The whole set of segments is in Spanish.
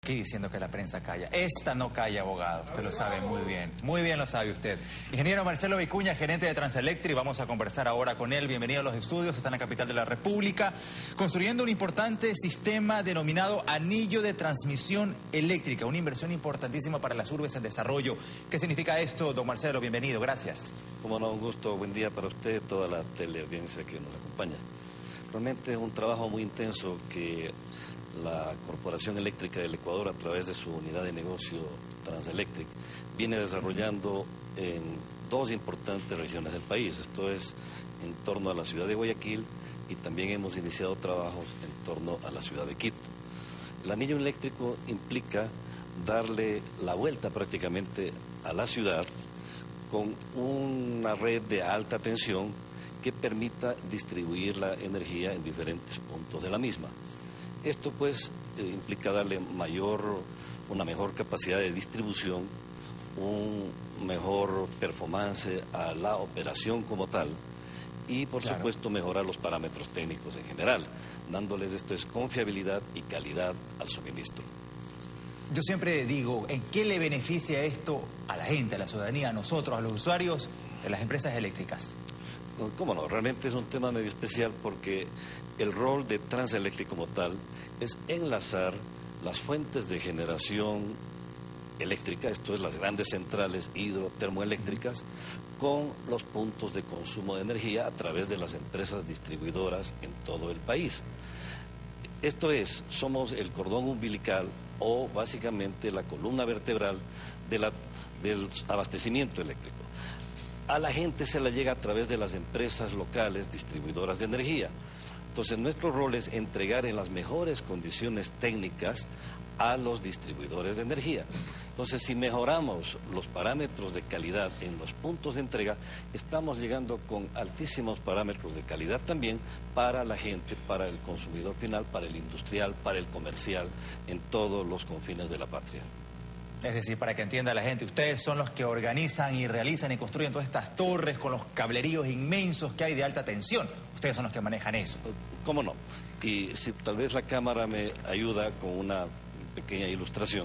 Aquí diciendo que la prensa calla. Esta no calla, abogado. Usted lo sabe muy bien. Muy bien lo sabe usted. Ingeniero Marcelo Vicuña, gerente de Transelectric. Vamos a conversar ahora con él. Bienvenido a los estudios. Está en la capital de la República, construyendo un importante sistema denominado anillo de transmisión eléctrica. Una inversión importantísima para las urbes en desarrollo. ¿Qué significa esto, don Marcelo? Bienvenido. Gracias. Como no, un gusto. Buen día para usted y toda la teleaudiencia que nos acompaña. Realmente es un trabajo muy intenso que la Corporación Eléctrica del Ecuador, a través de su unidad de negocio Transelectric, viene desarrollando en dos importantes regiones del país. Esto es en torno a la ciudad de Guayaquil y también hemos iniciado trabajos en torno a la ciudad de Quito. El anillo eléctrico implica darle la vuelta prácticamente a la ciudad con una red de alta tensión que permita distribuir la energía en diferentes puntos de la misma. Esto pues implica darle una mejor capacidad de distribución, un mejor performance a la operación como tal y por supuesto mejorar los parámetros técnicos en general, dándoles confiabilidad y calidad al suministro. Yo siempre digo, ¿en qué le beneficia esto a la gente, a la ciudadanía, a nosotros, a los usuarios de las empresas eléctricas? ¿Cómo no? Realmente es un tema medio especial porque el rol de Transelectric como tal es enlazar las fuentes de generación eléctrica, esto es las grandes centrales hidrotermoeléctricas, con los puntos de consumo de energía a través de las empresas distribuidoras en todo el país. Esto es, somos el cordón umbilical o básicamente la columna vertebral del abastecimiento eléctrico. A la gente se la llega a través de las empresas locales distribuidoras de energía. Entonces, nuestro rol es entregar en las mejores condiciones técnicas a los distribuidores de energía. Entonces, si mejoramos los parámetros de calidad en los puntos de entrega, estamos llegando con altísimos parámetros de calidad también para la gente, para el consumidor final, para el industrial, para el comercial, en todos los confines de la patria. Es decir, para que entienda la gente, ustedes son los que organizan y realizan y construyen todas estas torres con los cableríos inmensos que hay de alta tensión. Ustedes son los que manejan eso. ¿Cómo no? Y si tal vez la cámara me ayuda con una pequeña ilustración,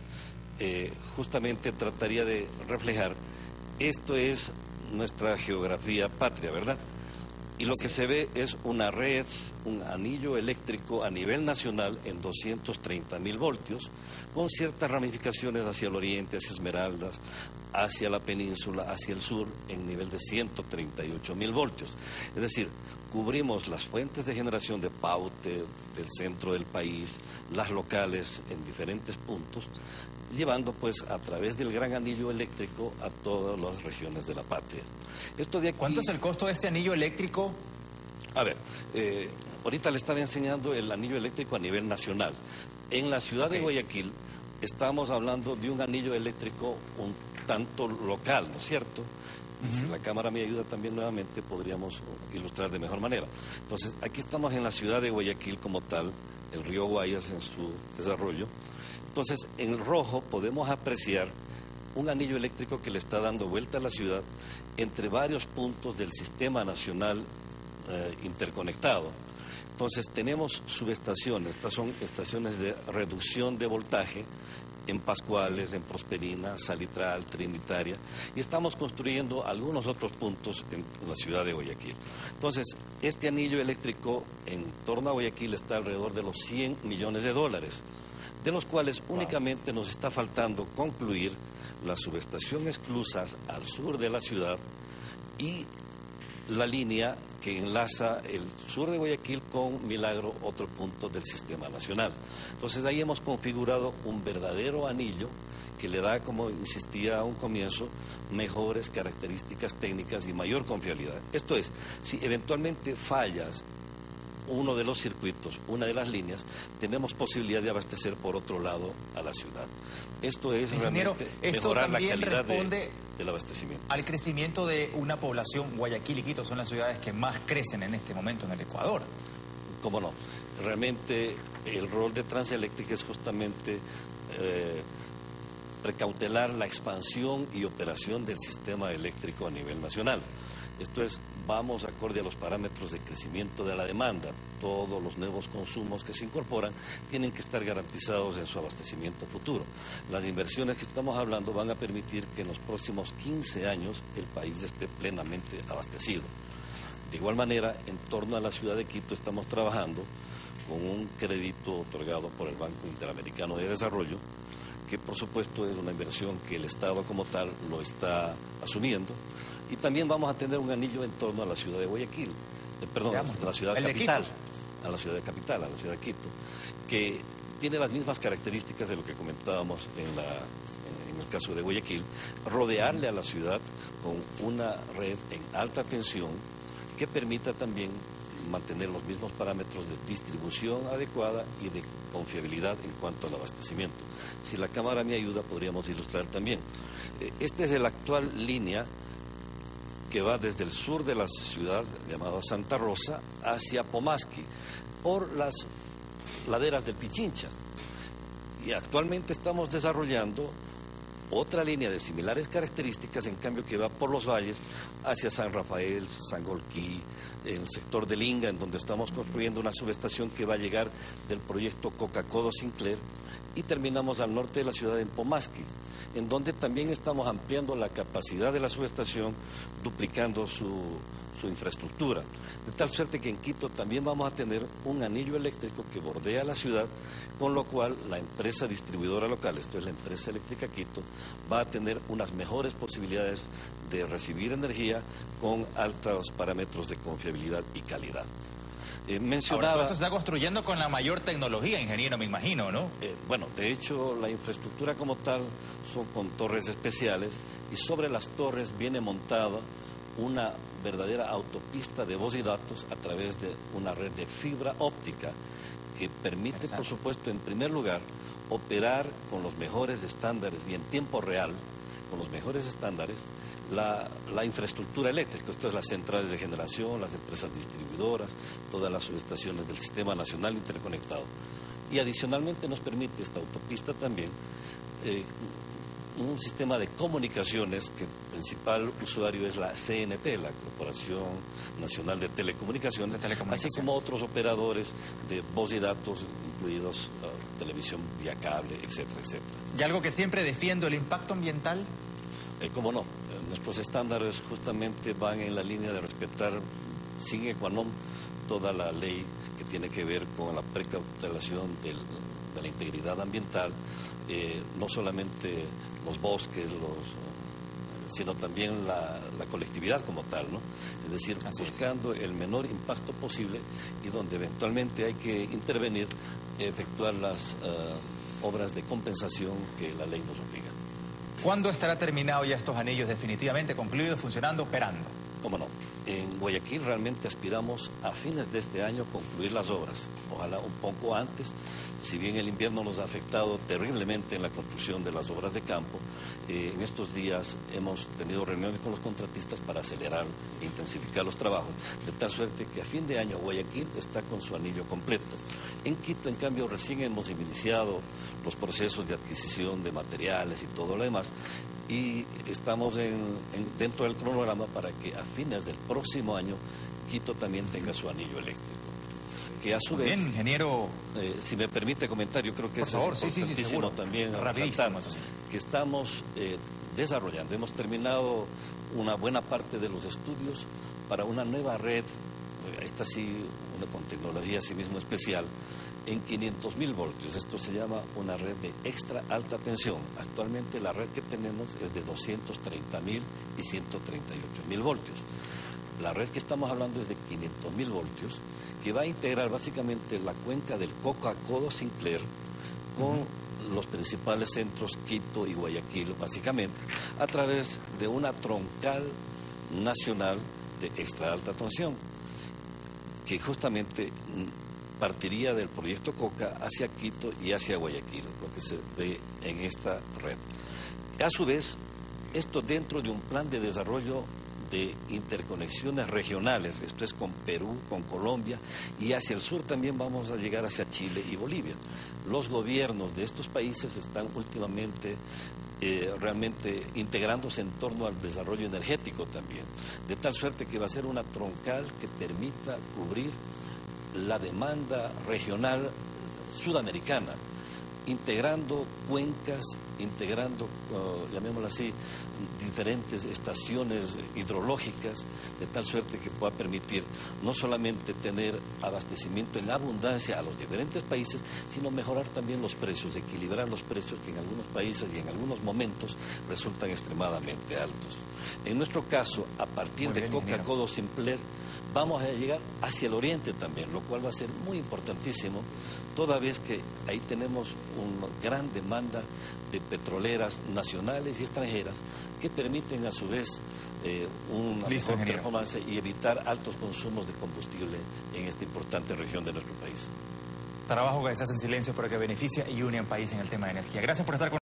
justamente trataría de reflejar, esto es nuestra geografía patria, ¿verdad? Y lo que se ve es una red, un anillo eléctrico a nivel nacional en 230.000 voltios, con ciertas ramificaciones hacia el oriente, hacia Esmeraldas, hacia la península, hacia el sur, en nivel de 138.000 voltios. Es decir, cubrimos las fuentes de generación de Paute, del centro del país, las locales en diferentes puntos, llevando pues a través del gran anillo eléctrico a todas las regiones de la patria. Esto de aquí... ¿Cuánto es el costo de este anillo eléctrico? A ver, ahorita le estaba enseñando el anillo eléctrico a nivel nacional. En la ciudad de Guayaquil estamos hablando de un anillo eléctrico un tanto local, ¿no es cierto? Y si la cámara me ayuda también nuevamente, podríamos ilustrar de mejor manera. Entonces, aquí estamos en la ciudad de Guayaquil como tal, el río Guayas en su desarrollo. Entonces, en rojo podemos apreciar un anillo eléctrico que le está dando vuelta a la ciudad entre varios puntos del sistema nacional interconectado. Entonces, tenemos subestaciones, estas son estaciones de reducción de voltaje en Pascuales, en Prosperina, Salitral, Trinitaria, y estamos construyendo algunos otros puntos en la ciudad de Guayaquil. Entonces, este anillo eléctrico en torno a Guayaquil está alrededor de los $100 millones, de los cuales únicamente nos está faltando concluir las subestaciones Clusas al sur de la ciudad y la línea que enlaza el sur de Guayaquil con Milagro, otro punto del sistema nacional. Entonces ahí hemos configurado un verdadero anillo que le da, como insistía a un comienzo, mejores características técnicas y mayor confiabilidad. Esto es, si eventualmente fallas uno de los circuitos, una de las líneas, tenemos posibilidad de abastecer por otro lado a la ciudad. Esto es realmente mejorar la calidad del abastecimiento. Al crecimiento de una población, Guayaquil y Quito son las ciudades que más crecen en este momento en el Ecuador. ¿Cómo no? Realmente el rol de Transelectric es justamente precautelar la expansión y operación del sistema eléctrico a nivel nacional. Esto es, vamos acorde a los parámetros de crecimiento de la demanda. Todos los nuevos consumos que se incorporan tienen que estar garantizados en su abastecimiento futuro. Las inversiones que estamos hablando van a permitir que en los próximos 15 años el país esté plenamente abastecido. De igual manera, en torno a la ciudad de Quito estamos trabajando con un crédito otorgado por el Banco Interamericano de Desarrollo, que por supuesto es una inversión que el Estado como tal lo está asumiendo. Y también vamos a tener un anillo en torno a la ciudad de Guayaquil, a la ciudad capital, a la ciudad capital, a la ciudad de Quito, que tiene las mismas características de lo que comentábamos en el caso de Guayaquil, rodearle a la ciudad con una red en alta tensión que permita también mantener los mismos parámetros de distribución adecuada y de confiabilidad en cuanto al abastecimiento. Si la cámara me ayuda, podríamos ilustrar también. Esta es la actual línea que va desde el sur de la ciudad, llamada Santa Rosa, hacia Pomasqui, por las laderas del Pichincha. Y actualmente estamos desarrollando otra línea de similares características, en cambio, que va por los valles hacia San Rafael, Sangolquí, el sector del Inga, en donde estamos construyendo una subestación que va a llegar del proyecto Coca-Codo Sinclair, y terminamos al norte de la ciudad, en Pomasqui, en donde también estamos ampliando la capacidad de la subestación, duplicando su infraestructura, de tal suerte que en Quito también vamos a tener un anillo eléctrico que bordea la ciudad, con lo cual la empresa distribuidora local, esto es la empresa eléctrica Quito, va a tener unas mejores posibilidades de recibir energía con altos parámetros de confiabilidad y calidad. Ahora, todo esto se está construyendo con la mayor tecnología, ingeniero, me imagino, ¿no? Bueno, de hecho, la infraestructura como tal son con torres especiales, y sobre las torres viene montada una verdadera autopista de voz y datos a través de una red de fibra óptica que permite, por supuesto, en primer lugar, operar con los mejores estándares y en tiempo real, con los mejores estándares, la infraestructura eléctrica. Esto es las centrales de generación, las empresas distribuidoras, todas las subestaciones del Sistema Nacional Interconectado. Y adicionalmente nos permite esta autopista también un sistema de comunicaciones que el principal usuario es la CNT, la Corporación Nacional de Telecomunicaciones, así como otros operadores de voz y datos, incluidos televisión vía cable, etcétera, etcétera. ¿Y algo que siempre defiendo, el impacto ambiental? ¿Cómo no? Nuestros estándares justamente van en la línea de respetar sine qua non toda la ley que tiene que ver con la precautelación de la integridad ambiental, no solamente los bosques, sino también la colectividad como tal, ¿no? Es decir, buscando el menor impacto posible, y donde eventualmente hay que intervenir, efectuar las obras de compensación que la ley nos obliga. ¿Cuándo estará terminado ya estos anillos definitivamente concluidos, funcionando, operando? ¿Cómo no? En Guayaquil realmente aspiramos a fines de este año concluir las obras, ojalá un poco antes. Si bien el invierno nos ha afectado terriblemente en la construcción de las obras de campo, en estos días hemos tenido reuniones con los contratistas para acelerar e intensificar los trabajos, de tal suerte que a fin de año Guayaquil está con su anillo completo. En Quito, en cambio, recién hemos iniciado los procesos de adquisición de materiales y todo lo demás, y estamos dentro del cronograma para que a fines del próximo año Quito también tenga su anillo eléctrico. Que a su vez, bien, ingeniero, si me permite comentar, yo creo que por favor, es importantísimo también rapidísimo, que estamos desarrollando. Hemos terminado una buena parte de los estudios para una nueva red, esta sí, con tecnología sí mismo especial, en 500.000 voltios. Esto se llama una red de extra alta tensión. Actualmente la red que tenemos es de 230.000 y 138.000 voltios. La red que estamos hablando es de 500.000 voltios, que va a integrar básicamente la cuenca del Coca-Codo Sinclair con los principales centros Quito y Guayaquil, básicamente, a través de una troncal nacional de extra alta tensión, que justamente partiría del proyecto Coca hacia Quito y hacia Guayaquil, lo que se ve en esta red. A su vez, esto dentro de un plan de desarrollo de interconexiones regionales, esto es con Perú, con Colombia, y hacia el sur también vamos a llegar hacia Chile y Bolivia. Los gobiernos de estos países están últimamente realmente integrándose en torno al desarrollo energético también, de tal suerte que va a ser una troncal que permita cubrir la demanda regional sudamericana, integrando cuencas, integrando, llamémoslo así, diferentes estaciones hidrológicas, de tal suerte que pueda permitir no solamente tener abastecimiento en abundancia a los diferentes países, sino mejorar también los precios, equilibrar los precios que en algunos países y en algunos momentos resultan extremadamente altos. En nuestro caso, a partir de Coca-Cola Simpler, vamos a llegar hacia el oriente también, lo cual va a ser muy importantísimo, toda vez que ahí tenemos una gran demanda de petroleras nacionales y extranjeras que permiten a su vez una mejor performance y evitar altos consumos de combustible en esta importante región de nuestro país. Trabajo que se hace en silencio pero que beneficia y une al país en el tema de energía. Gracias por estar con